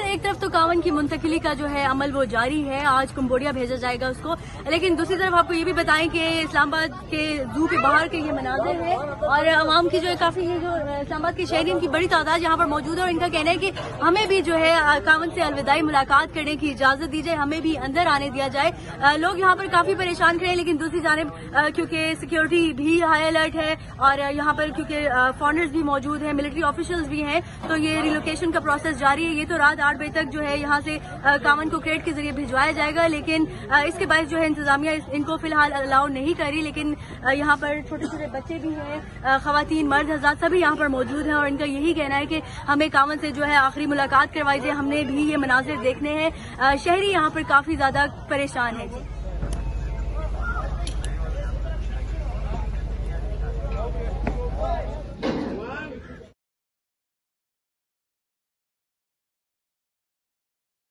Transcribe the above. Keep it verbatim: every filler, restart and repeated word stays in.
एक तरफ तो कावन की मुंतकिली का जो है अमल वो जारी है, आज कंबोडिया भेजा जाएगा उसको, लेकिन दूसरी तरफ आपको ये भी बताएं कि इस्लामाबाद के जू के बाहर के ये मनाजिर है और अवाम की जो है काफी ये जो इस्लामाबाद के शहरी की बड़ी तादाद यहाँ पर मौजूद है और इनका कहना है कि हमें भी जो है कावन से अलविदाई मुलाकात करने की इजाजत दी जाए, हमें भी अंदर आने दिया जाए। लोग यहाँ पर काफी परेशान खड़े हैं, लेकिन दूसरी जानिब क्योंकि सिक्योरिटी भी हाई अलर्ट है और यहाँ पर क्योंकि फॉरेनर्स भी मौजूद हैं, मिलिट्री ऑफिशियल्स भी हैं, तो ये रिलोकेशन का प्रोसेस जारी है। ये तो रात आठ बजे तक जो है यहाँ से कावन को क्रेट के जरिए भिजवाया जाएगा, लेकिन इसके बाद जो है इंतजामिया इनको फिलहाल अलाउ नहीं कर रही, लेकिन यहाँ पर छोटे छोटे बच्चे भी हैं, खवातीन मर्द हज़रात सभी यहाँ पर मौजूद हैं और इनका यही कहना है कि हमें कावन से जो है आखिरी मुलाकात करवाई जाए, हमने भी ये मनाजिर देखने हैं। शहरी यहाँ पर काफी ज्यादा परेशान है। जी